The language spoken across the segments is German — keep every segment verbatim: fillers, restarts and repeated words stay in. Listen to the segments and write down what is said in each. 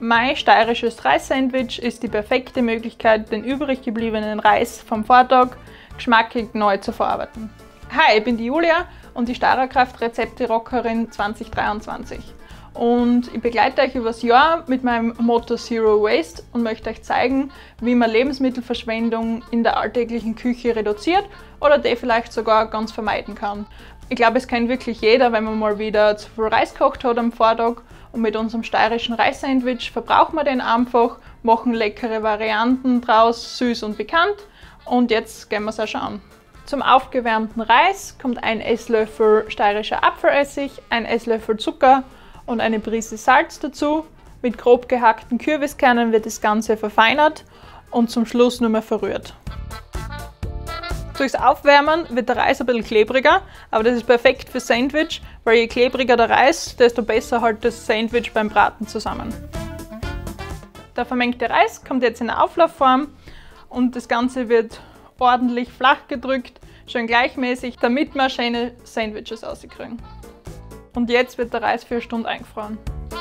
Mein steirisches Reis-Sandwich ist die perfekte Möglichkeit, den übrig gebliebenen Reis vom Vortag geschmackig neu zu verarbeiten. Hi, ich bin die Julia und die Steirerkraft Rezepte-Rockerin zwanzig dreiundzwanzig. Und ich begleite euch übers Jahr mit meinem Motto Zero Waste und möchte euch zeigen, wie man Lebensmittelverschwendung in der alltäglichen Küche reduziert oder die vielleicht sogar ganz vermeiden kann. Ich glaube, es kennt wirklich jeder, wenn man mal wieder zu viel Reis gekocht hat am Vortag, und mit unserem steirischen Reis-Sandwich verbrauchen wir den einfach, machen leckere Varianten draus, süß und bekannt, und jetzt gehen wir es auch schon an. Zum aufgewärmten Reis kommt ein Esslöffel steirischer Apfelessig, ein Esslöffel Zucker und eine Prise Salz dazu. Mit grob gehackten Kürbiskernen wird das Ganze verfeinert und zum Schluss nur mehr verrührt. Durchs Aufwärmen wird der Reis ein bisschen klebriger, aber das ist perfekt für Sandwich, weil je klebriger der Reis, desto besser hält das Sandwich beim Braten zusammen. Der vermengte Reis kommt jetzt in eine Auflaufform und das Ganze wird ordentlich flach gedrückt, schön gleichmäßig, damit wir schöne Sandwiches rauskriegen. Und jetzt wird der Reis für eine Stunde eingefroren.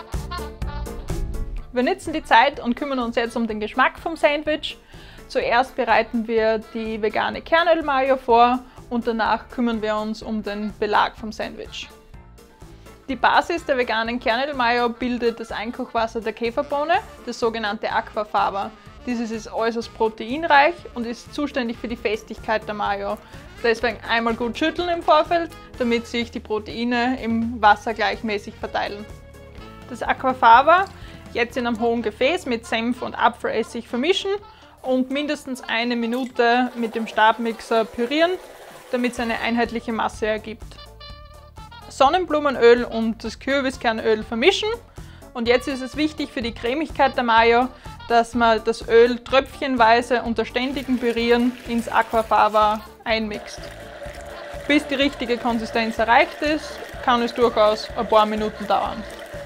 Wir nutzen die Zeit und kümmern uns jetzt um den Geschmack vom Sandwich. Zuerst bereiten wir die vegane Kernöl-Mayo vor und danach kümmern wir uns um den Belag vom Sandwich. Die Basis der veganen Kernöl-Mayo bildet das Einkochwasser der Käferbohne, das sogenannte Aquafaba. Dieses ist äußerst proteinreich und ist zuständig für die Festigkeit der Mayo. Deswegen einmal gut schütteln im Vorfeld, damit sich die Proteine im Wasser gleichmäßig verteilen. Das Aquafaba jetzt in einem hohen Gefäß mit Senf und Apfelessig vermischen und mindestens eine Minute mit dem Stabmixer pürieren, damit es eine einheitliche Masse ergibt. Sonnenblumenöl und das Kürbiskernöl vermischen, und jetzt ist es wichtig für die Cremigkeit der Mayo, dass man das Öl tröpfchenweise unter ständigem Pürieren ins Aquafaba einmixt. Bis die richtige Konsistenz erreicht ist, kann es durchaus ein paar Minuten dauern.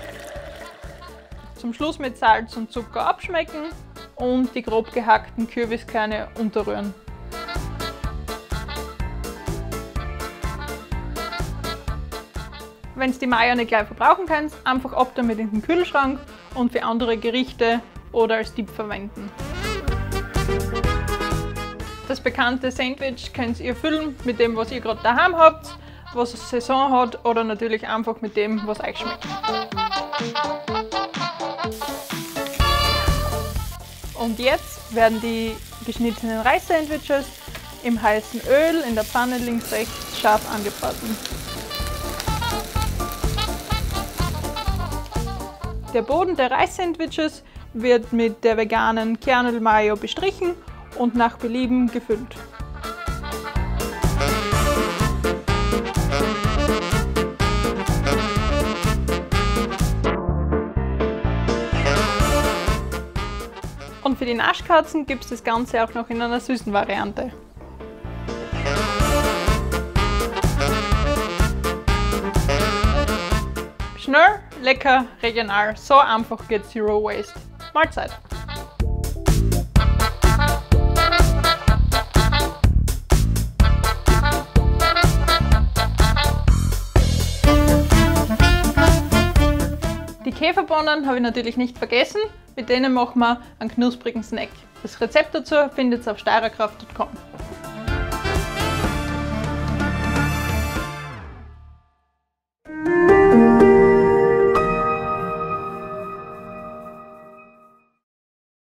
Zum Schluss mit Salz und Zucker abschmecken und die grob gehackten Kürbiskerne unterrühren. Wenn du die Mayo nicht gleich verbrauchen kannst, einfach ab damit in den Kühlschrank und für andere Gerichte oder als Dip verwenden. Das bekannte Sandwich könnt ihr füllen mit dem, was ihr gerade daheim habt, was Saison hat, oder natürlich einfach mit dem, was euch schmeckt. Und jetzt werden die geschnittenen Reis-Sandwiches im heißen Öl in der Pfanne links-rechts scharf angebraten. Der Boden der Reis-Sandwiches wird mit der veganen Kernöl-Mayo bestrichen und nach Belieben gefüllt. Und für die Naschkatzen gibt es das Ganze auch noch in einer süßen Variante. Schnell, lecker, regional, so einfach geht Zero Waste. Mahlzeit! Die Käferbohnen habe ich natürlich nicht vergessen, mit denen machen wir einen knusprigen Snack. Das Rezept dazu findet ihr auf steirerkraft punkt com.